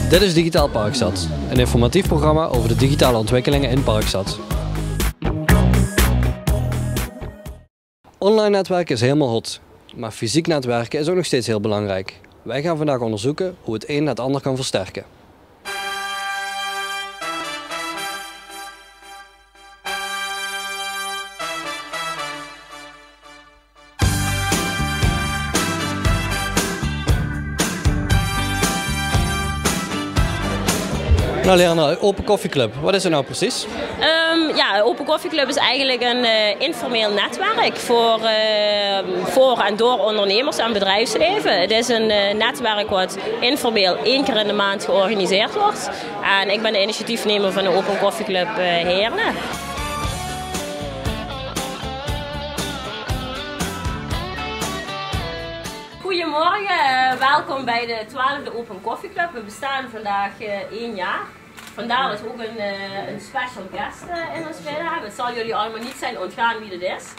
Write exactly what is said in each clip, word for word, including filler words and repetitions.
Dit is Digitaal Parkstad, een informatief programma over de digitale ontwikkelingen in Parkstad. Online netwerken is helemaal hot, maar fysiek netwerken is ook nog steeds heel belangrijk. Wij gaan vandaag onderzoeken hoe het een het ander kan versterken. Nou Leandra, Open Coffee Club, wat is het nou precies? Um, ja, Open Coffee Club is eigenlijk een uh, informeel netwerk voor, uh, voor en door ondernemers en bedrijfsleven. Het is een uh, netwerk wat informeel één keer in de maand georganiseerd wordt. En ik ben de initiatiefnemer van de Open Coffee Club uh, Heerlen. Goedemorgen, welkom bij de twaalfde Open Coffee Club. We bestaan vandaag uh, één jaar. Vandaar dat we ook een, uh, een special guest uh, in ons midden hebben. Het zal jullie allemaal niet zijn ontgaan wie dit is.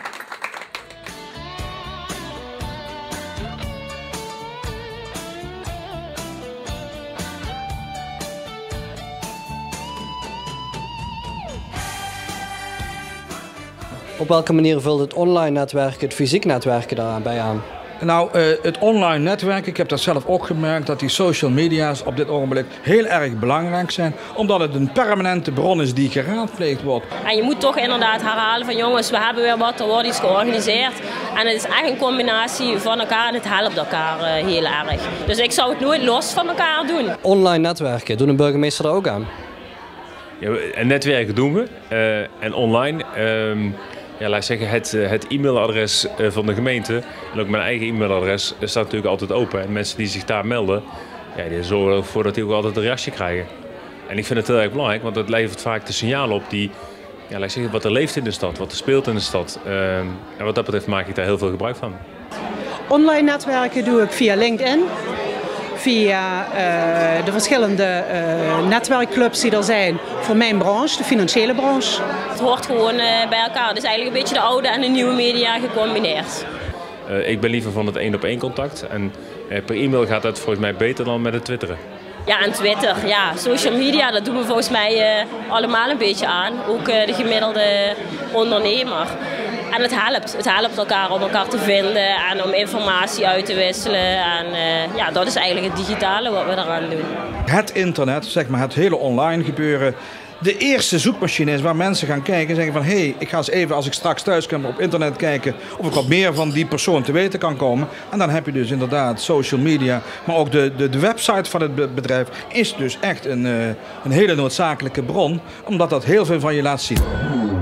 Op welke manier vult het online netwerken het fysiek netwerken daarbij aan? Nou, uh, het online netwerk, ik heb dat zelf ook gemerkt, dat die social media's op dit ogenblik heel erg belangrijk zijn. Omdat het een permanente bron is die geraadpleegd wordt. En je moet toch inderdaad herhalen van jongens, we hebben weer wat, er wordt iets georganiseerd. En het is echt een combinatie van elkaar en het helpt elkaar uh, heel erg. Dus ik zou het nooit los van elkaar doen. Online netwerken, doen een burgemeester er ook aan? Ja, en netwerken doen we. Uh, en online... Uh, Ja, laat ik zeggen, het, het e-mailadres van de gemeente en ook mijn eigen e-mailadres staat natuurlijk altijd open. En mensen die zich daar melden, ja, die zorgen ervoor dat die ook altijd een reactie krijgen. En ik vind het heel erg belangrijk, want het levert vaak de signalen op die, ja, laat ik zeggen, wat er leeft in de stad, wat er speelt in de stad. Uh, en wat dat betreft maak ik daar heel veel gebruik van. Online netwerken doe ik via LinkedIn. Via uh, de verschillende uh, netwerkclubs die er zijn voor mijn branche, de financiële branche. Het hoort gewoon uh, bij elkaar. Het is eigenlijk een beetje de oude en de nieuwe media gecombineerd. Uh, ik ben liever van het één op één contact en uh, per e-mail gaat dat volgens mij beter dan met het twitteren. Ja, en Twitter, ja, social media, dat doen we volgens mij uh, allemaal een beetje aan. Ook uh, de gemiddelde ondernemer. En het helpt. Het helpt elkaar om elkaar te vinden en om informatie uit te wisselen. En uh, ja, dat is eigenlijk het digitale wat we eraan doen. Het internet, zeg maar het hele online gebeuren, de eerste zoekmachine is waar mensen gaan kijken en zeggen van hé, hey, ik ga eens even als ik straks thuis kom op internet kijken of ik wat meer van die persoon te weten kan komen. En dan heb je dus inderdaad social media, maar ook de, de, de website van het bedrijf is dus echt een, uh, een hele noodzakelijke bron, omdat dat heel veel van je laat zien.